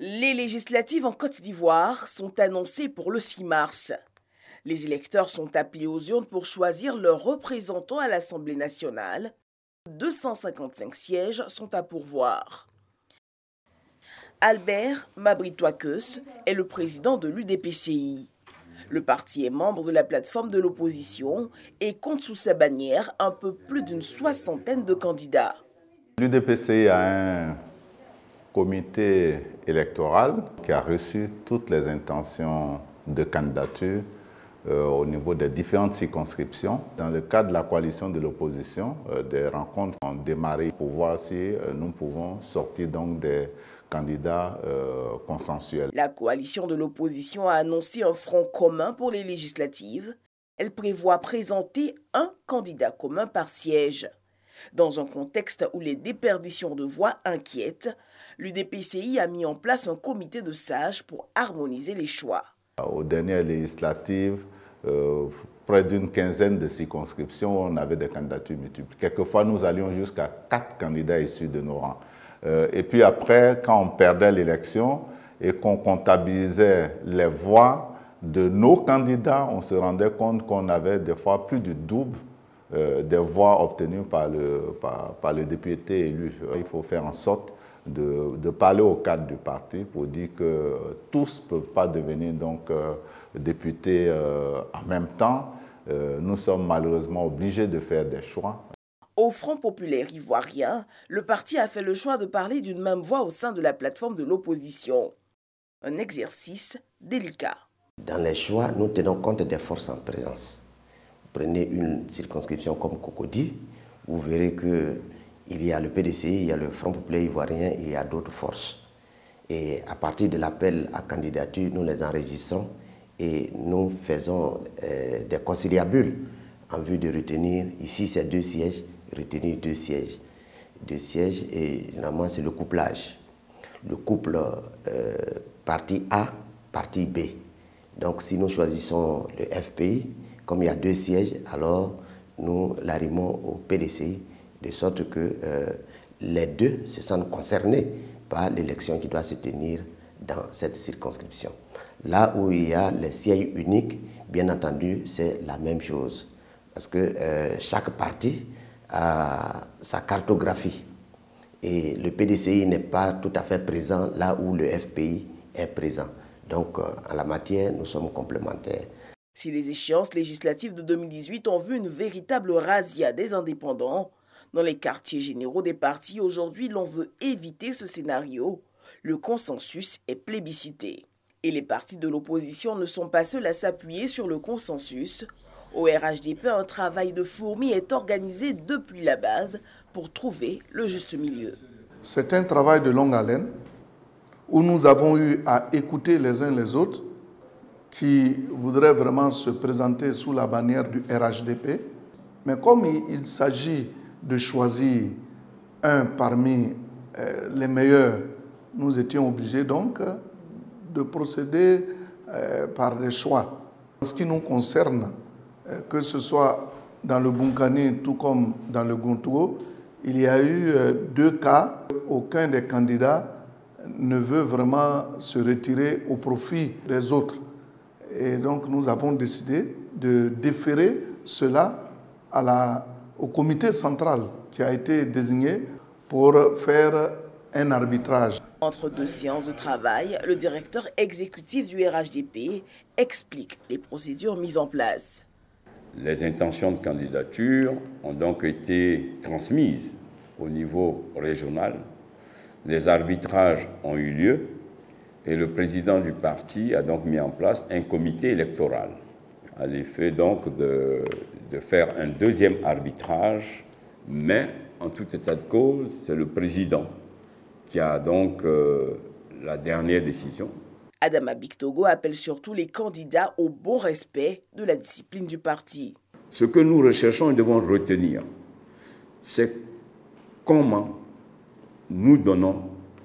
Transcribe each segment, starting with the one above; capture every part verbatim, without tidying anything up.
Les législatives en Côte d'Ivoire sont annoncées pour le six mars. Les électeurs sont appelés aux urnes pour choisir leurs représentants à l'Assemblée nationale. deux cent cinquante-cinq sièges sont à pourvoir. Albert Mabritoakeus est le président de l'U D P C I. Le parti est membre de la plateforme de l'opposition et compte sous sa bannière un peu plus d'une soixantaine de candidats. L'U D P C I a un comité électoral qui a reçu toutes les intentions de candidature euh, au niveau des différentes circonscriptions. Dans le cadre de la coalition de l'opposition, euh, des rencontres ont démarré pour voir si euh, nous pouvons sortir donc des candidats euh, consensuels. La coalition de l'opposition a annoncé un front commun pour les législatives. Elle prévoit présenter un candidat commun par siège. Dans un contexte où les déperditions de voix inquiètent, l'U D P C I a mis en place un comité de sages pour harmoniser les choix. Aux dernières législatives, euh, près d'une quinzaine de circonscriptions, on avait des candidatures multiples. Quelquefois, nous allions jusqu'à quatre candidats issus de nos rangs. Euh, et puis après, quand on perdait l'élection et qu'on comptabilisait les voix de nos candidats, on se rendait compte qu'on avait des fois plus du double Euh, des voix obtenues par le, par, par le député élu. Il faut faire en sorte de, de parler au cadre du parti pour dire que tous ne peuvent pas devenir donc, euh, députés euh, en même temps. Euh, nous sommes malheureusement obligés de faire des choix. Au Front populaire ivoirien, le parti a fait le choix de parler d'une même voix au sein de la plateforme de l'opposition. Un exercice délicat. Dans les choix, nous tenons compte des forces en présence. Prenez une circonscription comme Cocody, vous verrez qu'il y a le P D C I, il y a le Front populaire ivoirien, il y a d'autres forces. Et à partir de l'appel à candidature, nous les enregistrons et nous faisons euh, des conciliabules en vue de retenir, ici c'est deux sièges, retenir deux sièges. Deux sièges et généralement c'est le couplage. Le couple euh, parti A, parti B. Donc si nous choisissons le F P I, comme il y a deux sièges, alors nous l'arrimons au P D C I, de sorte que euh, les deux se sentent concernés par l'élection qui doit se tenir dans cette circonscription. Là où il y a les sièges uniques, bien entendu, c'est la même chose. Parce que euh, chaque parti a sa cartographie. Et le P D C I n'est pas tout à fait présent là où le F P I est présent. Donc, euh, en la matière, nous sommes complémentaires. Si les échéances législatives de deux mille dix-huit ont vu une véritable razzia des indépendants, dans les quartiers généraux des partis, aujourd'hui, l'on veut éviter ce scénario. Le consensus est plébiscité. Et les partis de l'opposition ne sont pas seuls à s'appuyer sur le consensus. Au R H D P, un travail de fourmi est organisé depuis la base pour trouver le juste milieu. C'est un travail de longue haleine où nous avons eu à écouter les uns les autres qui voudraient vraiment se présenter sous la bannière du R H D P. Mais comme il s'agit de choisir un parmi euh, les meilleurs, nous étions obligés donc de procéder euh, par des choix. En ce qui nous concerne, euh, que ce soit dans le Bunkani tout comme dans le Gontouo, il y a eu euh, deux cas. Aucun des candidats ne veut vraiment se retirer au profit des autres. Et donc nous avons décidé de déférer cela à la, au comité central qui a été désigné pour faire un arbitrage. Entre deux séances de travail, le directeur exécutif du R H D P explique les procédures mises en place. Les intentions de candidature ont donc été transmises au niveau régional. Les arbitrages ont eu lieu. Et le président du parti a donc mis en place un comité électoral à l'effet donc de, de faire un deuxième arbitrage, mais en tout état de cause, c'est le président qui a donc euh, la dernière décision. Adama Bictogo appelle surtout les candidats au bon respect de la discipline du parti. Ce que nous recherchons et devons retenir, c'est comment nous donnons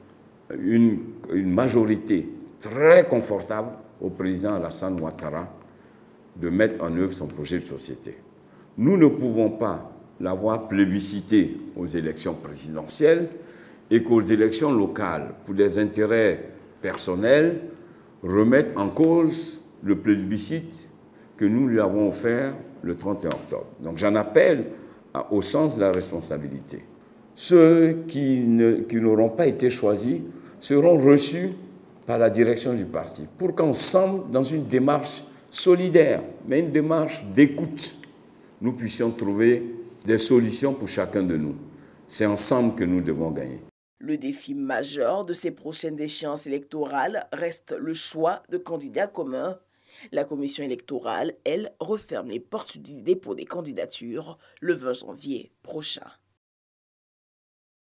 une, une majorité très confortable au président Alassane Ouattara de mettre en œuvre son projet de société. Nous ne pouvons pas l'avoir plébiscité aux élections présidentielles et qu'aux élections locales, pour des intérêts personnel remette en cause le plébiscite que nous lui avons offert le trente et un octobre. Donc j'en appelle au sens de la responsabilité. Ceux qui, ne, qui n'auront pas été choisis seront reçus par la direction du parti pour qu'ensemble, dans une démarche solidaire, mais une démarche d'écoute, nous puissions trouver des solutions pour chacun de nous. C'est ensemble que nous devons gagner. Le défi majeur de ces prochaines échéances électorales reste le choix de candidats communs. La commission électorale, elle, referme les portes du dépôt des candidatures le vingt janvier prochain.